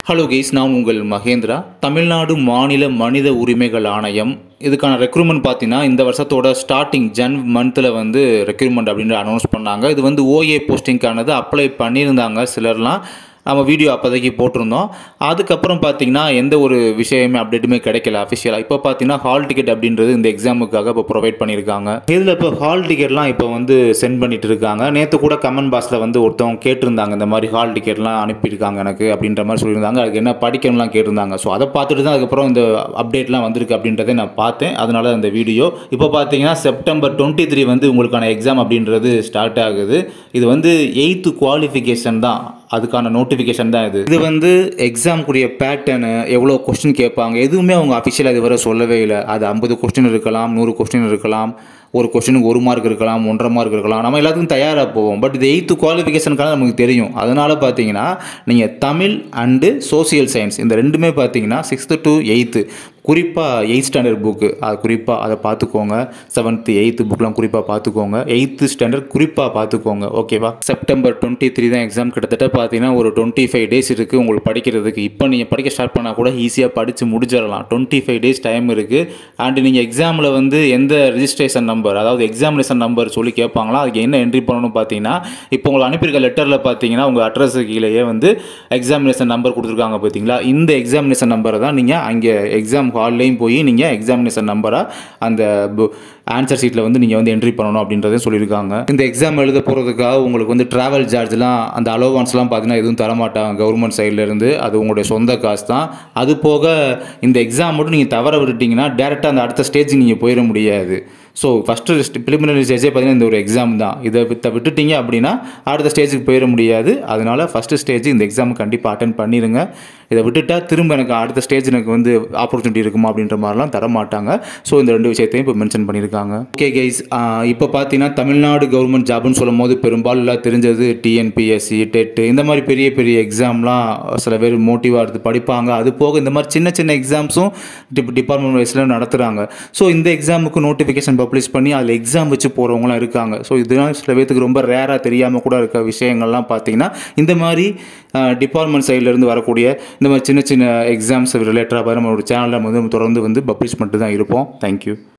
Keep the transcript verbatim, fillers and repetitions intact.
Hello guys, நான் உங்கள் மகேந்திரா. தமிழ்நாடு மாநில மனித உரிமைகள் ஆணையம் இதுக்கான ரெக்ரூட்மெண்ட் பார்த்தீங்கன்னா இந்த வருஷத்தோட ஸ்டார்டிங் ஜன் மந்தில் வந்து ரெக்ரூட்மெண்ட் அப்படின்ற அனௌன்ஸ் பண்ணாங்க. இது வந்து ஓஏ போஸ்டிங்கானது அப்ளை பண்ணியிருந்தாங்க சிலர்லாம். நம்ம வீடியோ அப்போதைக்கு போட்டிருந்தோம். அதுக்கப்புறம் பார்த்தீங்கன்னா எந்த ஒரு விஷயமே அப்டேட்டுமே கிடைக்கல அஃபிஷியலாக. இப்போ பார்த்தீங்கன்னா ஹால் டிக்கெட் அப்படின்றது இந்த எக்ஸாமுக்காக இப்போ ப்ரொவைட் பண்ணியிருக்காங்க. இதில் இப்போ ஹால் டிக்கெட்லாம் இப்போ வந்து சென்ட் பண்ணிட்டு இருக்காங்க. நேற்று கூட கமெண்ட் பாக்ஸில் வந்து ஒருத்தவங்க கேட்டிருந்தாங்க, இந்த மாதிரி ஹால் டிக்கெட்லாம் அனுப்பியிருக்காங்க எனக்கு அப்படின்ற மாதிரி சொல்லியிருந்தாங்க. அதுக்கு என்ன படிக்கணும்லாம் கேட்டிருந்தாங்க. ஸோ அதை பார்த்துட்டு தான் அதுக்கப்புறம் இந்த அப்டேட்லாம் வந்திருக்கு அப்படின்றத நான் பார்த்தேன். அதனால இந்த வீடியோ இப்போ பார்த்தீங்கன்னா செப்டம்பர் டுவெண்ட்டி த்ரீ வந்து உங்களுக்கான எக்ஸாம் அப்படின்றது ஸ்டார்ட் ஆகுது. இது வந்து எயித்து குவாலிஃபிகேஷன் தான், அதுக்கான நோட்டிஃபிகேஷன் தான் இது. இது வந்து எக்ஸாமுக்குரிய பேட்டர்னு, எவ்வளோ கொஸ்டின் கேட்பாங்க, எதுவுமே அவங்க அஃபிஷியலாக இதுவரை சொல்லவே இல்லை. அது ஐம்பது கொஸ்டின் இருக்கலாம், நூறு கொஸ்டின் இருக்கலாம், ஒரு கொஸ்டினுக்கு ஒரு மார்க் இருக்கலாம், ஒன்றரை மார்க் இருக்கலாம். நம்ம எல்லாத்துக்கும் தயாராக போவோம். பட் இது எயித்து குவாலிஃபிகேஷனுக்காக நமக்கு தெரியும். அதனால் பார்த்தீங்கன்னா நீங்கள் தமிழ் அண்டு சோசியல் சயின்ஸ் இந்த ரெண்டுமே பார்த்தீங்கன்னா சிக்ஸ்த்து டு எயித்து, குறிப்பாக எயித் ஸ்டாண்டர்ட் புக்கு அது குறிப்பாக அதை பார்த்துக்கோங்க. செவன்த்து எயித்து புக்கெலாம் குறிப்பாக பார்த்துக்கோங்க. எயித்து ஸ்டாண்டர்ட் குறிப்பாக பார்த்துக்கோங்க, ஓகேவா? செப்டம்பர் டுவெண்ட்டி த்ரீ தான் எக்ஸாம். கிட்டத்தட்ட பார்த்தீங்கன்னா ஒரு டுவெண்ட்டி ஃபைவ் டேஸ் இருக்குது உங்களுக்கு படிக்கிறதுக்கு. இப்போ நீங்கள் படிக்க ஸ்டார்ட் பண்ணால் கூட ஈஸியாக படித்து முடிச்சிடலாம். டுவெண்ட்டி ஃபைவ் டேஸ் டைம் இருக்குது. அண்டு நீங்கள் எக்ஸாமில் வந்து எந்த ரிஜிஸ்ட்ரேஷன் நம்பர், அதாவது எக்ஸாமினேஷன் நம்பர் சொல்லி கேட்பாங்களா, அதுக்கு என்ன என்ட்ரி பண்ணணும்னு பார்த்தீங்கன்னா, இப்போ உங்களுக்கு அனுப்பியிருக்க லெட்டரில் பார்த்தீங்கன்னா உங்கள் அட்ரஸுக்கு கீழேயே வந்து எக்ஸாமினேஷன் நம்பர் கொடுத்துருக்காங்க பார்த்தீங்களா. இந்த எக்ஸாமினேஷன் நம்பரை தான் நீங்கள் அங்கே எக்ஸாம் ஹால்லையும் போய் நீங்கள் எக்ஸாமினேஷன் நம்பராக அந்த ஆன்சர் சீட்டில் வந்து நீங்கள் வந்து என்ட்ரி பண்ணணும் அப்படின்றதையும் சொல்லியிருக்காங்க. இந்த எக்ஸாம் எழுத போகிறதுக்காக உங்களுக்கு வந்து ட்ராவல் சார்ஜ்லாம், அந்த அலோவான்ஸ்லாம் பார்த்தீங்கன்னா எதுவும் தரமாட்டாங்க கவர்மெண்ட் சைட்லேருந்து. அது உங்களுடைய சொந்த காசு தான். அது போக இந்த எக்ஸாம் மட்டும் நீங்கள் தவற விட்டுட்டிங்கன்னா டேரெக்டாக அந்த அடுத்த ஸ்டேஜுக்கு நீங்கள் போயிட முடியாது. ஸோ ஃபஸ்ட்டு ப்ரிலிமினரி ஸ்டேஜே பார்த்தீங்கன்னா இந்த ஒரு எக்ஸாம் தான். இதை விட்ட விட்டுட்டிங்க அப்படின்னா அடுத்த ஸ்டேஜுக்கு போயிட முடியாது. அதனால் ஃபஸ்ட்டு ஸ்டேஜ் இந்த எக்ஸாம் கண்டிப்பாக அட்டென்ட் பண்ணிடுங்க. இதை விட்டுட்டால் திரும்ப எனக்கு அடுத்த ஸ்டேஜ் எனக்கு வந்து ஆப்பர்ச்சுனிட்டி இருக்குமா அப்படின்ற மாதிரிலாம் தரமாட்டாங்க. ஸோ இந்த ரெண்டு விஷயத்தையும் இப்போ மென்ஷன் பண்ணியிருக்காங்க. ஓகே கைஸ், இப்போ பார்த்தீங்கன்னா தமிழ்நாடு கவர்மெண்ட் ஜாப்னு சொல்லும் போது பெரும்பாலும் தெரிஞ்சது டிஎன்பிஎஸ்சி, டெட்டு, இந்த மாதிரி பெரிய பெரிய எக்ஸாம்லாம் சில பேர் மோட்டிவாக எடுத்து படிப்பாங்க. அது போக இந்த மாதிரி சின்ன சின்ன எக்ஸாம்ஸும் டிப் டிபார்ட்மெண்ட் வைஸில் நடத்துகிறாங்க. ஸோ இந்த எக்ஸாமுக்கு நோட்டிஃபிகேஷன் பப்ளிஷ் பண்ணி அதில் எக்ஸாம் வச்சு போகிறவங்களாம் இருக்காங்க. ஸோ இதெல்லாம் சில பேருக்கு ரொம்ப ரேராக தெரியாமல் கூட இருக்க விஷயங்கள்லாம் பார்த்தீங்கன்னா இந்த மாதிரி டிபார்ட்மெண்ட் சைட்லேருந்து வரக்கூடிய இந்த மாதிரி சின்ன சின்ன எக்ஸாம்ஸ் ரிலேட்டடாக நம்மளோட சேனலில் வந்து தொடர்ந்து வந்து பப்ளிஷ் பண்ணிட்டு தான் இருப்போம். தேங்க்யூ.